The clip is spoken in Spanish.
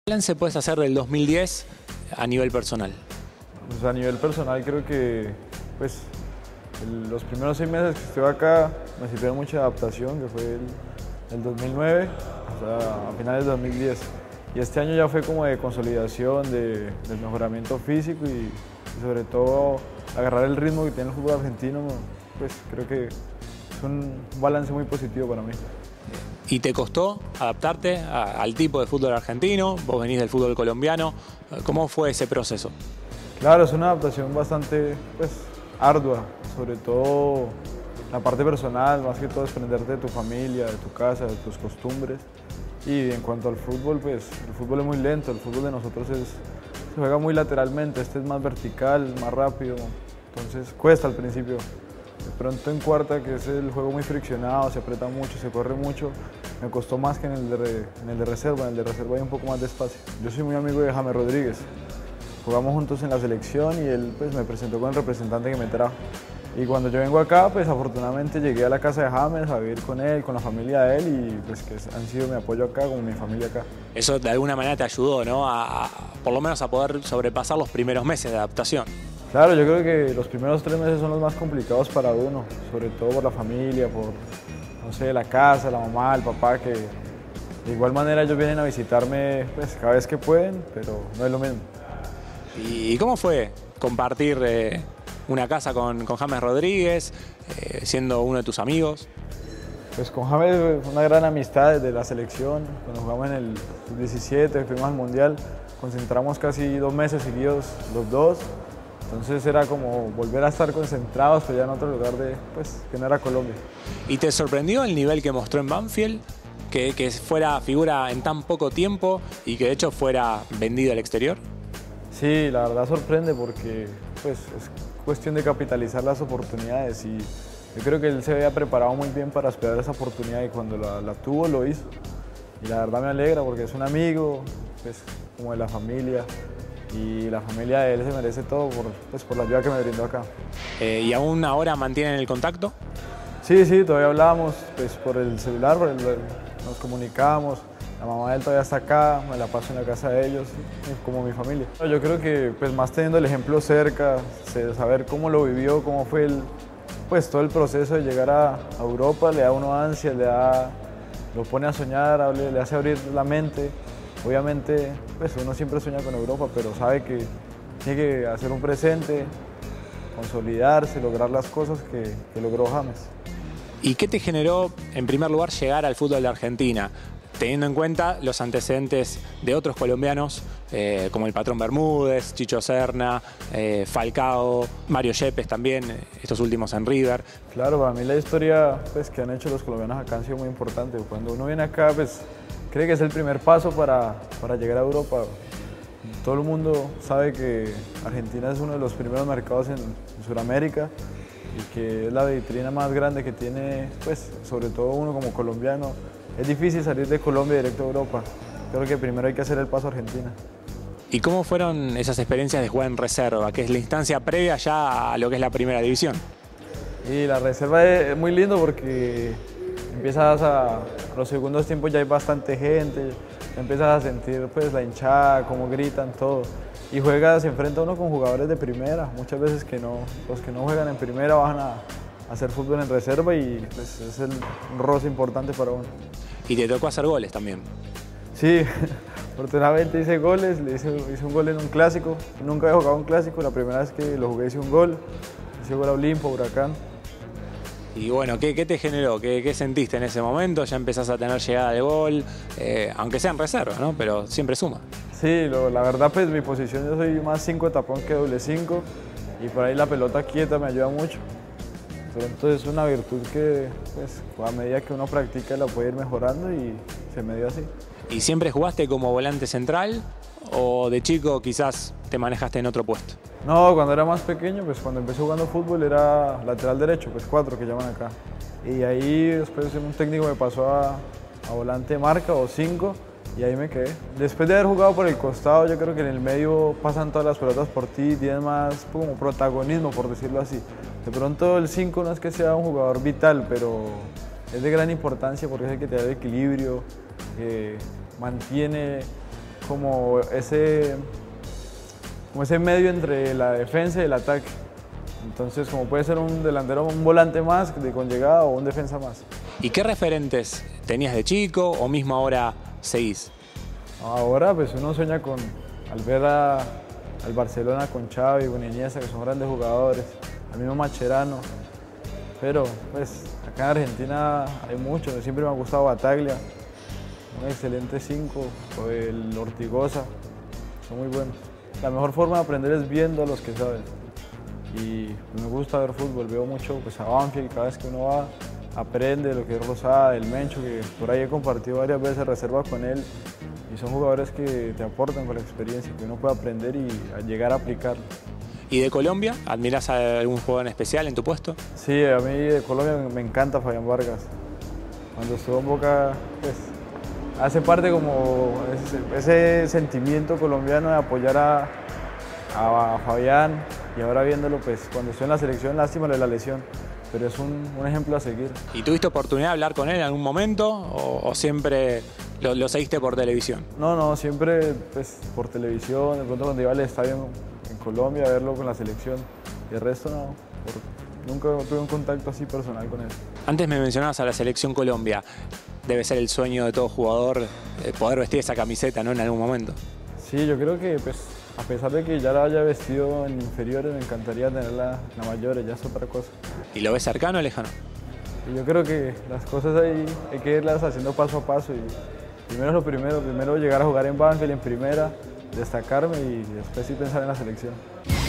¿Qué balance puedes hacer del 2010 a nivel personal? Pues a nivel personal creo que los primeros 6 meses que estuve acá me sirvieron mucha adaptación, que fue el 2009 a finales de 2010. Y este año ya fue como de consolidación, del mejoramiento físico y sobre todo agarrar el ritmo que tiene el fútbol argentino, pues creo que es un balance muy positivo para mí. ¿Y te costó adaptarte al tipo de fútbol argentino? Vos venís del fútbol colombiano. ¿Cómo fue ese proceso? Claro, es una adaptación bastante ardua, sobre todo la parte personal, más que todo desprenderte de tu familia, de tu casa, de tus costumbres. Y en cuanto al fútbol, pues el fútbol es muy lento, el fútbol de nosotros se juega muy lateralmente, este es más vertical, más rápido, entonces cuesta al principio. De pronto en cuarta, que es el juego muy friccionado, se aprieta mucho, se corre mucho, me costó más que en el de reserva. En el de reserva hay un poco más de espacio. Yo soy muy amigo de James Rodríguez, jugamos juntos en la selección y él me presentó con el representante que me trajo. Y cuando yo vengo acá, pues afortunadamente llegué a la casa de James a vivir con él, con la familia de él y pues que han sido mi apoyo acá, como mi familia acá. Eso de alguna manera te ayudó, ¿no? Por lo menos a poder sobrepasar los primeros meses de adaptación. Claro, yo creo que los primeros 3 meses son los más complicados para uno, sobre todo por la familia, por, no sé, la casa, la mamá, el papá, que de igual manera ellos vienen a visitarme pues cada vez que pueden, pero no es lo mismo. ¿Y cómo fue compartir una casa con James Rodríguez, siendo uno de tus amigos? Pues con James fue una gran amistad desde la selección, cuando jugamos en el sub-17, fuimos al Mundial, concentramos casi 2 meses seguidos los dos. Entonces era como volver a estar concentrados, pero ya en otro lugar que no era Colombia. ¿Y te sorprendió el nivel que mostró en Banfield? Que fuera figura en tan poco tiempo y que de hecho fuera vendido al exterior. Sí, la verdad sorprende porque es cuestión de capitalizar las oportunidades y yo creo que él se había preparado muy bien para esperar esa oportunidad y cuando la tuvo lo hizo. Y la verdad me alegra porque es un amigo, como de la familia. Y la familia de él se merece todo por la ayuda que me brindó acá. ¿Y aún ahora mantienen el contacto? Sí, todavía hablamos por el celular, nos comunicamos. La mamá de él todavía está acá, me la paso en la casa de ellos, como mi familia. Yo creo que más teniendo el ejemplo cerca, saber cómo lo vivió, cómo fue todo el proceso de llegar a Europa, le da a uno ansia, lo pone a soñar, le hace abrir la mente. Obviamente, uno siempre sueña con Europa, pero sabe que tiene que hacer un presente, consolidarse, lograr las cosas que logró James. ¿Y qué te generó, en primer lugar, llegar al fútbol de Argentina? Teniendo en cuenta los antecedentes de otros colombianos, como el Patrón Bermúdez, Chicho Serna, Falcao, Mario Yepes también, estos últimos en River. Claro, para mí la historia que han hecho los colombianos acá han sido muy importante. Cuando uno viene acá, cree que es el primer paso para llegar a Europa. Todo el mundo sabe que Argentina es uno de los primeros mercados en Sudamérica y que es la vitrina más grande que tiene, sobre todo uno como colombiano. Es difícil salir de Colombia directo a Europa. Creo que primero hay que hacer el paso a Argentina. ¿Y cómo fueron esas experiencias de jugar en reserva, que es la instancia previa ya a lo que es la primera división? Y la reserva es muy lindo porque empiezas a los segundos tiempos ya hay bastante gente, empiezas a sentir la hinchada, cómo gritan, todo. Y juegas, se enfrenta uno con jugadores de primera, muchas veces los que no juegan en primera van a hacer fútbol en reserva y es un roce importante para uno. Y te tocó hacer goles también. Sí, afortunadamente hice goles, hice un gol en un clásico, nunca había jugado un clásico, la primera vez que lo jugué hice un gol a Olimpo, Huracán. Y bueno, ¿qué te generó? ¿Qué sentiste en ese momento? Ya empezás a tener llegada de gol, aunque sea en reserva, ¿no? Pero siempre suma. Sí, la verdad mi posición yo soy más 5 tapón que doble 5 y por ahí la pelota quieta me ayuda mucho. Pero entonces es una virtud que a medida que uno practica la puede ir mejorando y se me dio así. ¿Y siempre jugaste como volante central o de chico quizás te manejaste en otro puesto? No, cuando era más pequeño, cuando empecé jugando fútbol era lateral derecho, 4 que llaman acá. Y ahí después un técnico me pasó a volante marca o 5 y ahí me quedé. Después de haber jugado por el costado, yo creo que en el medio pasan todas las pelotas por ti, tienes más como protagonismo, por decirlo así. De pronto el 5 no es que sea un jugador vital, pero es de gran importancia porque es el que te da el equilibrio, que mantiene como ese medio entre la defensa y el ataque. Entonces, como puede ser un delantero, un volante más con llegada o un defensa más. ¿Y qué referentes tenías de chico o mismo ahora seguís? Ahora pues uno sueña al ver al Barcelona con Xavi, con Iniesta, que son grandes jugadores, al mismo Mascherano. Pero pues acá en Argentina hay muchos, siempre me ha gustado Bataglia, un excelente 5, o el Ortigoza, son muy buenos. La mejor forma de aprender es viendo a los que saben. Y me gusta ver fútbol, veo mucho pues, a Banfield, cada vez que uno va aprende lo que es Rosada, el Mencho, que por ahí he compartido varias veces reserva con él, y son jugadores que te aportan con la experiencia, que uno puede aprender y llegar a aplicarlo. ¿Y de Colombia? ¿Admirás a algún jugador en especial en tu puesto? Sí, a mí de Colombia me encanta Fabián Vargas. Cuando estuvo en Boca, pues, hace parte como ese sentimiento colombiano de apoyar a Fabián, y ahora viéndolo, pues cuando estoy en la selección, lástima de la lesión, pero es un ejemplo a seguir. ¿Y tuviste oportunidad de hablar con él en algún momento o siempre lo seguiste por televisión? No, siempre pues, por televisión, de pronto cuando iba al estadio en Colombia a verlo con la selección, y el resto no, nunca tuve un contacto así personal con él. Antes me mencionabas a la selección Colombia. Debe ser el sueño de todo jugador poder vestir esa camiseta, ¿no? En algún momento. Sí, yo creo que pues, a pesar de que ya la haya vestido en inferiores, me encantaría tenerla en la mayores, ya es otra cosa. ¿Y lo ves cercano o lejano? Y yo creo que las cosas hay que irlas haciendo paso a paso, y primero es lo primero llegar a jugar en Banfield, en primera, destacarme, y después sí pensar en la selección.